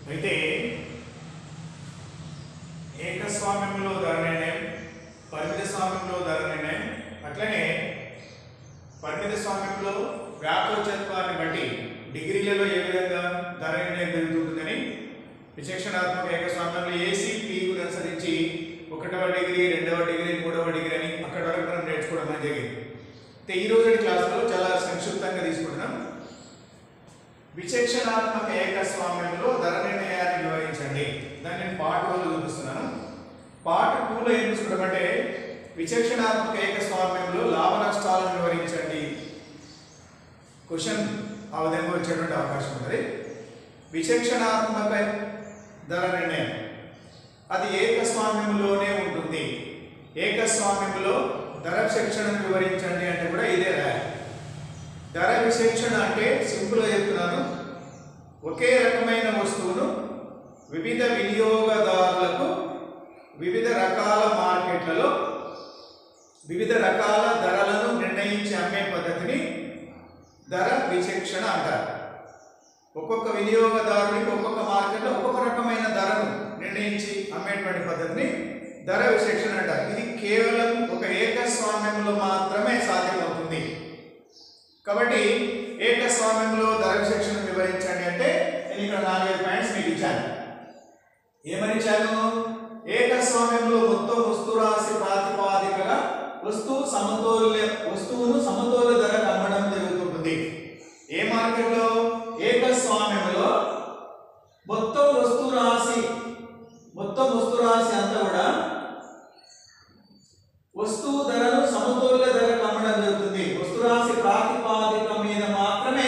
అయితే ఏకస్వామ్యంలో ధర నిర్ణయం, పరిమిత స్వామ్యంలో ధర నిర్ణయం, అట్లనే పరిమిత స్వామ్యంలో వ్యాకోచత్వాన్ని బట్టి డిగ్రీలలో ఏ విధంగా ధర నిర్ణయం జరుగుతుందని విచక్షణాత్మక ఏకస్వామ్యంలో ఏసీ పీకు అనుసరించి 1వ డిగ్రీ 2వ డిగ్రీ 3వ డిగ్రీ అని అక్కడ వరకు మనం నేర్చుకోవడం అనేది జరిగింది. అయితే ఈ రోజు క్లాస్లో చాలా సంక్షిప్తంగా తీసుకుంటున్నాం. విచక్షణాత్మక ఏకస్వామ్యంలో ధర నిర్ణయాన్ని వివరించండి. దాన్ని నేను పార్ట్ 1లో చూపిస్తున్నాను. పార్ట్ 2లో ఏం చూసుకుంటామంటే విచక్షణాత్మక ఏకస్వామ్యంలో లాభ నష్టాలను వివరించండి. క్వశ్చన్ ఆ విధంగా వచ్చేటువంటి అవకాశం ఉంటుంది. విచక్షణాత్మక ధర నిర్ణయం అది ఏకస్వామ్యంలోనే ఉంటుంది. ఏకస్వామ్యంలో ధర విచక్షణను వివరించండి అంటే కూడా ఇదే రాయాలి. ధర విచక్షణ అంటే సింపుల్గా చెప్తున్నాను, ఒకే రకమైన వస్తువును వివిధ వినియోగదారులకు వివిధ రకాల మార్కెట్లలో వివిధ రకాల ధరలను నిర్ణయించి అమ్మే పద్ధతిని ధర విచక్షణ అంటారు. ఒక్కొక్క వినియోగదారునికి ఒక్కొక్క మార్కెట్లో ఒక్కొక్క రకమైన ధరను నిర్ణయించి అమ్మేటువంటి పద్ధతిని ధర విచక్షణ అంటారు. ఇది కేవలం ఒక ఏకస్వామ్యంలో మాత్రమే సాధ్యమవుతుంది. కాబట్టి ఏకస్వామ్యంలో ధర విచక్షణ వివరించండి అంటే నేను ఇక్కడ 4 పాయింట్స్ మీకు ఇచ్చాను. ఏమని ఇచ్చాను? ఏకస్వామ్యంలో మొత్తం వస్తురాశి ప్రాతిపాదికగా వస్తువును సమతౌల్య ధరకు అమ్మడం జరుగుతుంది. ఏ మార్కెట్లో? ఏకస్వామ్యంలో మొత్తం వస్తురాశి అంతా కూడా వస్తువు ధరను సమతౌల్య ధరకు అమ్మడం జరుగుతుంది. వస్తురాశి ప్రాతిపాదిక మీద మాత్రమే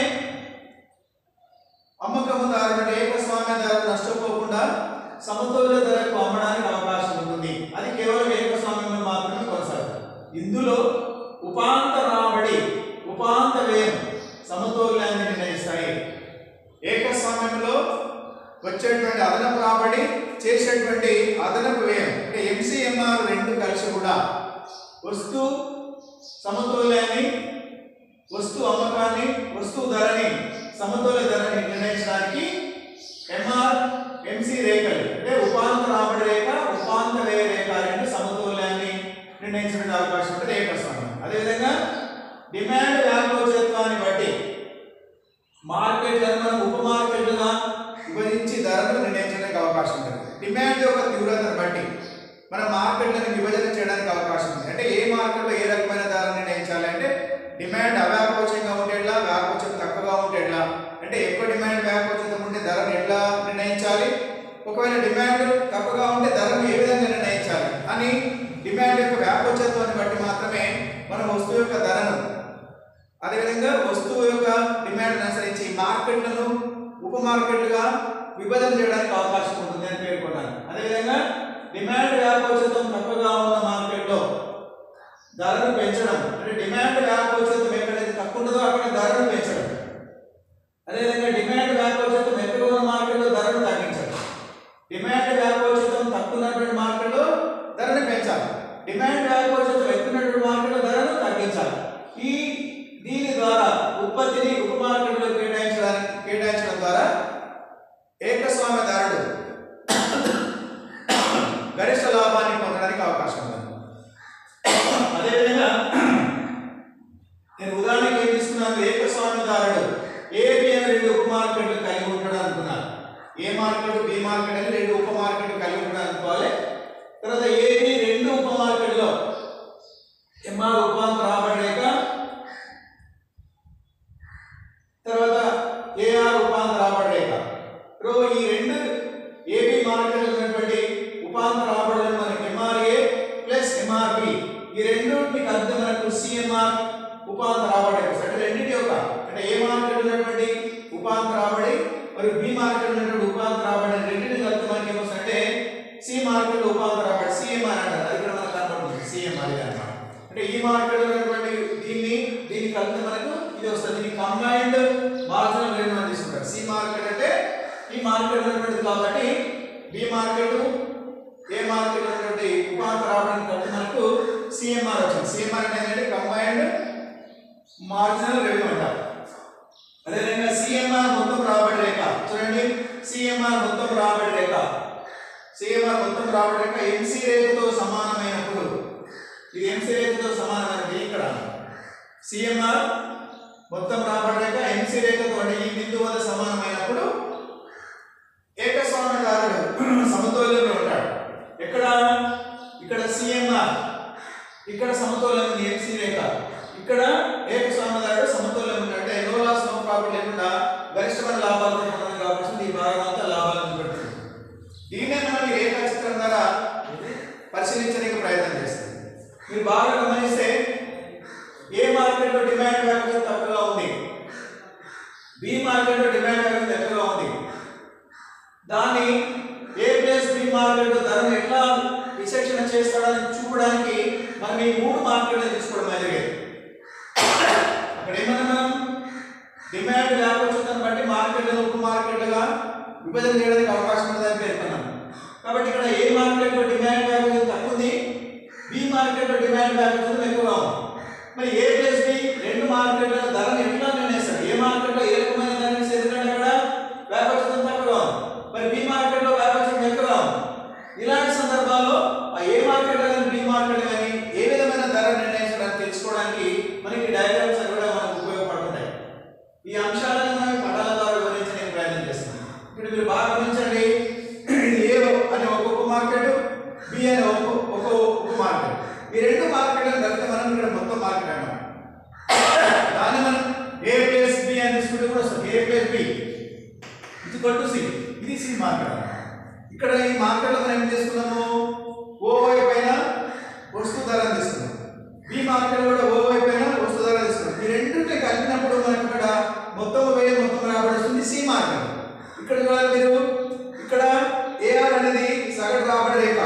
అమ్మకందారుడు ఏకస్వామ్య ధరకు నష్టపోకుండా సమతౌల్య ధరకు అమ్మడానికి అవకాశం ఉంటుంది. అది కేవలం ఏకస్వామ్యంలో మాత్రమే కొనసాగుతుంది. ఇందులో ఉపాంత రాబడి, ఉపాంత వ్యయం సమతౌల్యాన్ని నిర్ణయిస్తాయి. ఏకస్వామ్యంలో వచ్చేటువంటి అదనపు రాబడి, చేసేటువంటి అదనపు వ్యయం అంటే ఎంసీఎంఆర్ రెండు కలిసి కూడా వస్తువు సమతౌల్యాన్ని, వస్తువు అమ్మకాన్ని, వస్తువు ధరని, సమతౌల్య ధరని నిర్ణయించడానికి ఎంఆర్ ఎంసీ రేఖలు అంటే ఉపాంత రాబడి రేఖ, ఉపాంత వ్యయ రేఖ రెండు సమతౌల్యాన్ని నిర్ణయించడానికి అవకాశం ఉంటుంది ఏకస్వామ్యం. అదేవిధంగా డిమాండ్ వ్యాకోచత్వాన్ని బట్టి మార్కెట్లను మనం ఉప మార్కెట్లుగా విభజించి ధరను నిర్ణయించడానికి అవకాశం ఉంటుంది. డిమాండ్ యొక్క తీవ్రతను బట్టి మనం మార్కెట్లను విభజన చేయడానికి అవకాశం ఉంది. అంటే ఏ మార్కెట్లో ఏ రకమైన ధర నిర్ణయించాలి అంటే డిమాండ్ అవ్యాకోచంగా ఉండేట్లా, వ్యాకోచం తక్కువగా ఉండేట్లా, అంటే ఎక్కువ డిమాండ్ వ్యాకోచతం ఉంటే ధరను ఎట్లా నిర్ణయించాలి, ఒకవేళ డిమాండ్ తక్కువగా ఉంటే ధరను ఏ విధంగా నిర్ణయించాలి అని డిమాండ్ యొక్క వ్యాకోచత్వాన్ని బట్టి మాత్రమే మనం వస్తువు యొక్క ధరను, అదేవిధంగా వస్తువు యొక్క డిమాండ్ అనుసరించి మార్కెట్లను ఉప మార్కెట్లుగా విభజన చేయడానికి అవకాశం ఉంటుంది అని పేర్కొన్నాను. అదేవిధంగా డిమాండ్ వ్యాకోచతం తక్కువగా ఉన్న మార్కెట్లో ధరను పెంచడం అంటే డిమాండ్ వ్యాకోచతం ఎక్కడైతే తక్కువ ఉంటుందో అక్కడ ధరను పెంచడం. అదేవిధంగా డిమాండ్ వ్యాకోచతం ఎక్కువ ఉన్న మార్కెట్లో ధరను తగ్గించడం. డిమాండ్ వ్యాకోచతం తక్కువ ఉన్నటువంటి మార్కెట్లో ధరను పెంచాలి. డిమాండ్ వ్యాకోచతం ఎక్కువ ఉన్నటువంటి మార్కెట్లో ధరను తగ్గించాలి. దీని ద్వారా ఉత్పత్తిని ఉప మార్కెట్లో కేటాయించడం ద్వారా ఏకస్వామ్యదారుడు గరిష్ట లాభాన్ని పొందడానికి అవకాశం ఉంది. అదేవిధంగా నేను ఉదాహరణకి ఏం తీసుకున్నాను, ఏకస్వామ్యదారుడు ఏబి అనే రెండు ఉప మార్కెట్లు కలిగి ఉంటాడు అనుకున్నాను. ఏ మార్కెట్, బి మార్కెట్ అని రెండు ఉప మార్కెట్లు కలిగి ఉంటాడు అనుకోవాలి. తర్వాత ఏబి రెండు ఉప మార్కెట్లో ఎంఆర్ ఉపాంత రాబడి రేఖ, తర్వాత ఏఆర్ ఉపాంత రాబడి రేఖ. ఈ రెండు ఏబి మార్కెట్లో ఉన్నటువంటి ఉపాంత రాబడులను మనకి ఎంఆర్ఏ ప్లస్ ఎంఆర్బి ఈ రెండింటిని కలిపితే మనకు సిఎంఆర్ ఉపాంత రాబడి అంటే రెండింటి యొక్క అంటే ఏ మార్కెట్ ఉన్నటువంటి ఉపాంత రాబడి మరియు బి మార్కెట్ ఉన్నటువంటి ఉపాంత రాబడి రెండింటిని కలిపితే మనకి ఏమొస్తుందంటే సి మార్కెట్ ఉపాంత రాబడి సిఎంఆర్ అంటారు. అది ఇక్కడ మనకు కనబడుతుంది సిఎంఆర్ అన్నమాట. అంటే ఈ మార్కెట్ ఉన్నటువంటి దీన్ని కలిపితే మనకు ఇది వస్తుంది. దీన్ని కంబైన్డ్ మార్జినల్ రెవెన్యూ అని తీసుకుంటారు. సి మార్కెట్ అంటే ఈ మార్కెట్ ఉన్నటువంటిది కాబట్టి బి మార్కెట్ ఏ మార్కెట్ ఉన్నటువంటి ఉపాంత రాబడిని కలిపి మనకు సిఎంఆర్ వచ్చింది. సిఎంఆర్ అంటే కంబైన్డ్ మార్జినల్ రెవెన్యూ అంటారు. అదేవిధంగా సిఎంఆర్ మొత్తం రాబడి రేఖ చూడండి, సిఎంఆర్ మొత్తం రాబడి రేఖ, సిఎంఆర్ మొత్తం రాబడి రేఖ ఎంసీ రేఖతో సమానమైనప్పుడు, ఇది ఎంసీ రేఖతో సమానమైనది. ఇక్కడ సిఎంఆర్ మొత్తం రాబడి రేఖ ఎంసీ రేఖతో అంటే ఈ బిందువు వద్ద సమానమైనప్పుడు ఏకస్వామ్యదారుడు సమతౌల్యంలో ఉంటాడు. ఎక్కడ? ఇక్కడ సిఎంఆర్, ఇక్కడ సమతౌల్యం ఉంది ఎంసీ రేఖ, ఇక్కడ ఏకస్వామ్యదారుడు సమతౌల్యం ఉంటాడు. అంటే నో లాస్ నో ప్రాఫిట్ లేకుండా గరిష్టమైన లాభాలు పొందడానికి అవకాశం ఈ భాగం అంతా లాభాలను చూపెడుతుంది. దీన్నే మనం ఈ రేఖాచిత్రం ద్వారా పరిశీలించడానికి ప్రయత్నం చేస్తాం. మీరు బాగా గమనిస్తే ఏ మార్కెట్లో డిమాండ్ వేగం తక్కువగా ఉంది, బి మార్కెట్లో డిమాండ్ వేగం ఎక్కువగా ఉంది. దాన్ని ఏ ప్లస్ బి మార్కెట్లో ధరను ఎట్లా విచక్షణ చేస్తాడని చూపడానికి మనం ఈ మూడు మార్కెట్లు తీసుకోవడం జరిగేది. అక్కడ ఏమన్నా మనం డిమాండ్ వ్యాపించడం బట్టి మార్కెట్లను ఉప మార్కెట్లుగా విభజన చేయడానికి అవకాశం ఉందని పేర్కొన్నాం. కాబట్టి ఇక్కడ ఏ మార్కెట్లో డిమాండ్ వ్యాపించడం తక్కువ ఉంది, బి మార్కెట్లో డిమాండ్ వ్యాపించడం ఎక్కువగా ఉంది. మరి ఏ ప్లస్ బి రెండు మార్కెట్ల ధరను ఎట్లా నిర్ణయిస్తాడు? ఏ మార్కెట్లో ఏ రకమైన ధరని ఎందుకంటే అక్కడ వ్యాపించడం తక్కువగా ఉంది, మరి బి మార్కెట్లో వ్యాపించడం ఎక్కువగా ఉంది. ఇలాంటి సందర్భాల్లో ఆ ఏ మార్కెట్ కానీ బి మార్కెట్ కానీ ఏ విధమైన ధర నిర్ణయించడానికి తెలుసుకోవడానికి మనకి డయాగ్రామ్స్ కూడా మనకు ఉపయోగపడుతున్నాయి. ఈ అంశాలను మనం పటాల ద్వారా వివరించడానికి ప్రయత్నం చేస్తున్నాం. ఇప్పుడు మీరు బాగా గమనించండి, ఏ అనే ఒక ఉప మార్కెట్, బి అనే ఒక ఉప మార్కెట్, ఈ రెండు మార్కెట్లను కలిపితే మనం ఇక్కడ మొత్తం మార్కెట్ అన్నాం. దాన్ని మనం ఏ ప్లస్ బి అని తీసుకుంటే కూడా వస్తుంది. ఏ ప్లస్ బి ఇది సి, ఇది సి మార్కెట్ అన్నమాట. ఇక్కడ ఈ మార్కెట్లో మనం ఏం తీసుకున్నాము? ఓవై పైన వస్తు ధర తీసుకున్నాం, బి మార్కెట్ కూడా ఓవై పైన వస్తు ధర తీసుకున్నాం. ఈ రెండింటిని కలిపినప్పుడు మనకి ఇక్కడ మొత్తం వ్యయ మొత్తం రాబడి వస్తుంది సి మార్కెట్. ఇక్కడ చూడాలి మీరు, ఇక్కడ ఏఆర్ అనేది సగటు రాబడి రేఖ,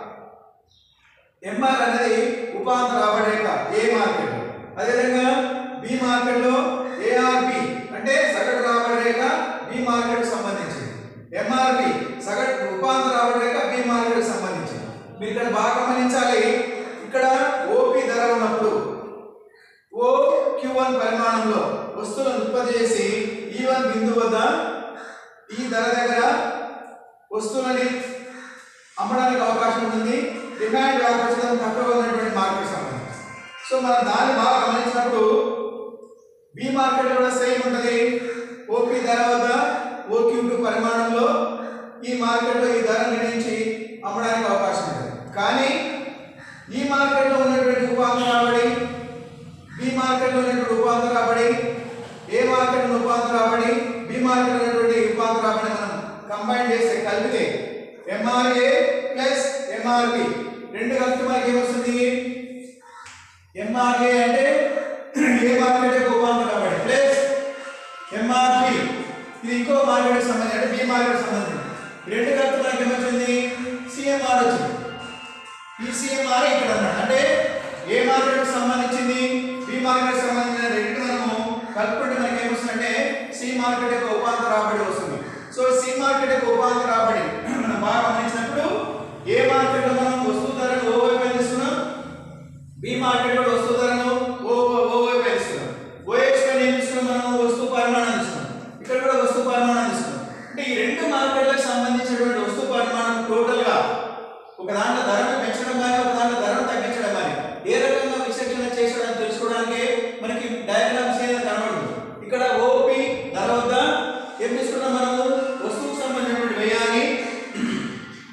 ఎంఆర్ అనేది ఉపాంత రాబడి రేఖ ఏ మార్కెట్. అదేవిధంగా బి మార్కెట్లో ఏఆర్బి అంటే సగటు రాబడి రేఖ బి మార్కెట్ సంబంధించింది, ఎంఆర్బి సగటు ఉపాంత రాబడి రేఖ బి మార్కెట్ సంబంధించింది. మీరు ఇక్కడ బాగా గమనించాలి, ఇక్కడ ఓపి ధర ఉన్నప్పుడు ఓ Q1 పరిమాణంలో వస్తువులను ఉత్పత్తి చేసి E1 బిందువు వద్ద ఈ ధర దగ్గర వస్తువులని అమ్మడానికి అవకాశం ఉంటుంది. డిమాండ్ వ్యాపించడం తక్కువగా ఉన్నటువంటి మార్కెట్ సంబంధించి. సో మనం దాన్ని బాగా గమనించినప్పుడు బి మార్కెట్ కూడా సేమ్ ఉంటుంది. ఓపి ధర వద్ద OQ2 పరిమాణంలో ఈ మార్కెట్లో ఈ ధర నిర్ణయించి అమ్మడానికి అవకాశం ఉంటుంది. కానీ ఈ మార్కెట్లో ఉన్నటువంటి ఉపాంత రాబడి, బి మార్కెట్లో ఉన్నటువంటి ఉపాంత రాబడి, ఏ మార్కెట్లో ఉపాంత రాబడి, బి మార్కెట్లో ఉన్నటువంటి ఉపాంత రాబడి మనం కంబైన్ చేస్తే కలిపితే ఎంఆర్ఏ ప్లస్ ఎంఆర్బి రెండు కలిపి మనకి ఏమొస్తుంది? ఎంఆర్ఏ అంటే ఏ మార్కెట్ యొక్క ఉపాంత రాబడి ప్లస్ ఎంఆర్బి ఇది ఇంకో మార్కెట్ సంబంధించి అంటే బి మార్కెట్ సంబంధించి రెండు కలిపి మనకి ఏమొచ్చింది? సిఎంఆర్ వచ్చింది. ఈ సిఎంఆర్ ఇక్కడ అన్నమాట. అంటే ఏ మార్కెట్ సంబంధించింది, బి మార్కెట్ సంబంధించిన రెండు మనము కలుపుకుంటే మనకి ఏమొస్తుందంటే సి మార్కెట్ యొక్క ఉపాంత రాబడి వస్తుంది. సో సి మార్కెట్ యొక్క ఉపాంత రాబడి మనం బాగా గమనించినప్పుడు ఏ మార్కెట్లో మనం వస్తువు ధరను ఓ వైపు తీసుకున్నాం, బి మార్కెట్ లో వస్తువు ధరను ఓ వైపు తీసుకున్నాం, ఓఎక్స్ పైన ఏం తీసుకున్నాం మనం? వస్తువు పరిమాణం తీసుకున్నాం. ఇక్కడ కూడా వస్తువు పరిమాణం తీసుకున్నాం. అంటే ఈ రెండు మార్కెట్లకు సంబంధించినటువంటి వస్తువు పరిమాణం టోటల్ గా ఒక దాంట్లో ధరను పెంచడం కానీ ఒక దాంట్లో ధరను తగ్గించడం కానీ ఏ రకంగా విచక్షణ చేసడం తెలుసుకోవడానికి మనకి డయాగ్రామ్స్ ఏదైనా కనబడుతుంది. ఇక్కడ ఓపి ధర వద్ద ఏం తీసుకున్నాం మనము? వస్తువుకు సంబంధించినటువంటి వ్యయాన్ని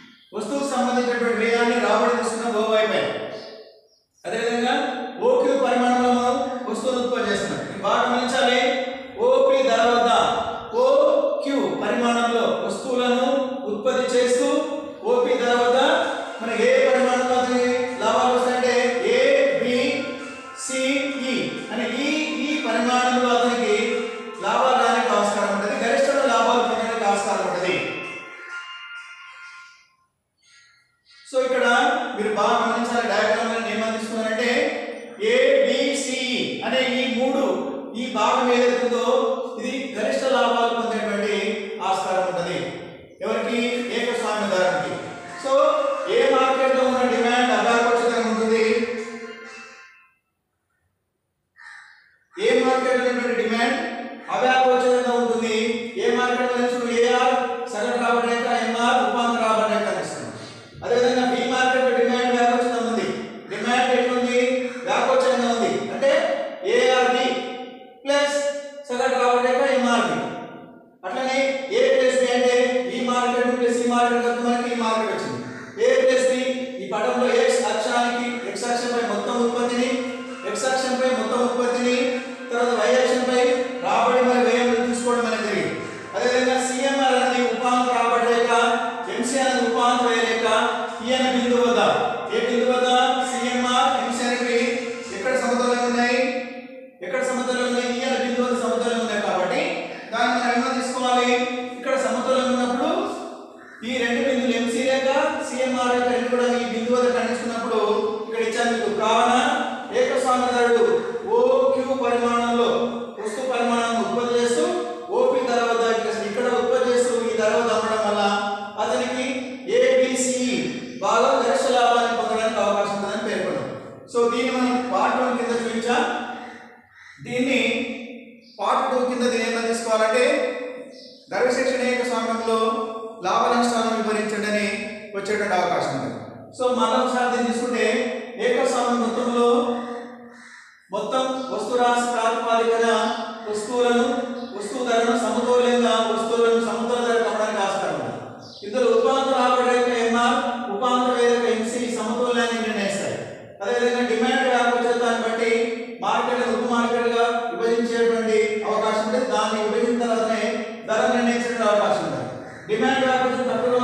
2 కింద దీని ఏమని తీసుకోవాలంటే ద్రవ్యశిక్షణ ఏకస్వామ్యంలో లాభ నష్టాలను వివరించండి అని వచ్చేటువంటి అవకాశం ఉంది. సో మరోసారి దీన్ని తీసుకుంటే ఏకస్వామ్యం మొత్తంలో మొత్తం వస్తు రాశి ప్రాతిపదికన వస్తువు ధరను సమతౌల్యంగా వస్తువులను సమతౌల్య ధరకు అమ్మడానికి ఆస్కారం ఉంది. ఇందులో ఉపాంత రాబడి రేఖ ఎంఆర్, ఉపాంత వేదిక ఎంసీ సమతౌల్యాన్ని నిర్ణయిస్తాయి. అదేవిధంగా డిమాండ్ వ్యాపించే దాన్ని బట్టి మార్కెట్లను ఉప మార్కెట్గా విభజించేటువంటి అవకాశం ఉంది. దాన్ని విభజించిన తర్వాతనే ధర నిర్ణయించడానికి అవకాశం ఉంది. డిమాండ్ వ్యాపించడం తక్కువగా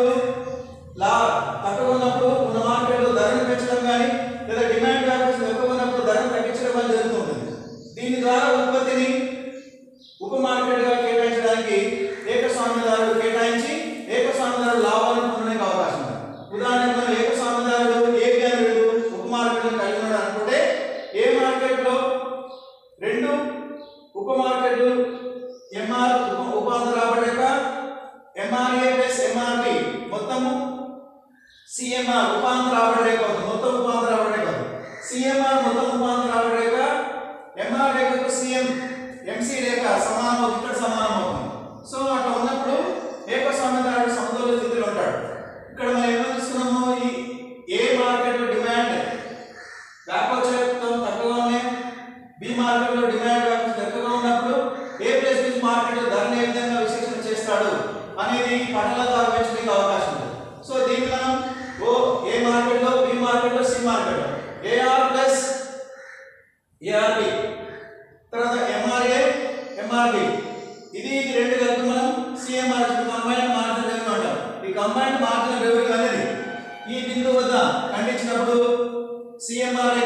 ఉన్నప్పుడు ఉన్న మార్కెట్లో ధరను పెంచడం కానీ లేదా డిమాండ్ వ్యాపించడం ఎక్కువ ఉన్నప్పుడు ధరను తగ్గించడం అనేది జరుగుతుంటుంది. దీని ద్వారా ఉత్పత్తిని ఉప మార్కెట్గా కేటాయించడానికి ఏకస్వామ్యదారుడు కేటాయించి ఏకస్వామ్యదారుడు లాభాలను పొందడానికి అవకాశం ఉంది. ఉదాహరణకు మనం ఏకస్వామ్యదారుడు ఏపీ అని ఉప మార్కెట్లను కలిగి ఉన్నాడు అనుకుంటే ఏ మార్కెట్లో 2 ఉప మార్కెట్లు ఎంఆర్ ఉపాంత రాబడి రేఖ ఎంఆర్ఏ ప్లస్ ఎంఆర్బి మొత్తము సిఎంఆర్ ఉపాంత రాబడి రేఖ మొత్తం ఉపాంత రాబడి రేఖ సిఎంఆర్ మొత్తం ఉపాంత రాబడి రేఖ ఎంఆర్ రేఖకు సిఎం ఎంసీ రేఖ సమానం ఇక్కడ సమానం అవుతుంది. సో అట్లా ఉన్నప్పుడు ఏకస్వామ్యదారుడు సమతౌల్య స్థితిలో ఉంటాడు. ఇక్కడ మనం ఏమో చూస్తున్నాము, ఈ ఏ మార్కెట్లో డిమాండ్ వ్యాపారం తక్కువగా ఉన్నాయి, బి మార్కెట్లో డిమాండ్ వ్యాపారం తక్కువగా ఉన్నప్పుడు ఏ ప్లస్ బి మార్కెట్లో ధరను ఏ విధంగా విశ్లేషణ చేస్తాడు అనేది పటల ద్వారా పెంచడానికి అవకాశం ఉంది. సో దీన్ని మనం ఏ మార్కెట్లో, బి మార్కెట్లో, సి మార్కెట్లో ఏఆర్ ప్లస్ ఏఆర్బి తర్వాత ఎంఆర్ఏ ఎంఆర్బి ఇది 2 కలిపి మనం సిఎంఆర్ కంబైన్డ్ మార్జిన్ రెవెన్యూ అంటాం. ఈ కంబైన్డ్ మార్జిన్ రెవెన్యూ అనేది ఈ బిందువు వద్ద ఖండించినప్పుడు సిఎంఆర్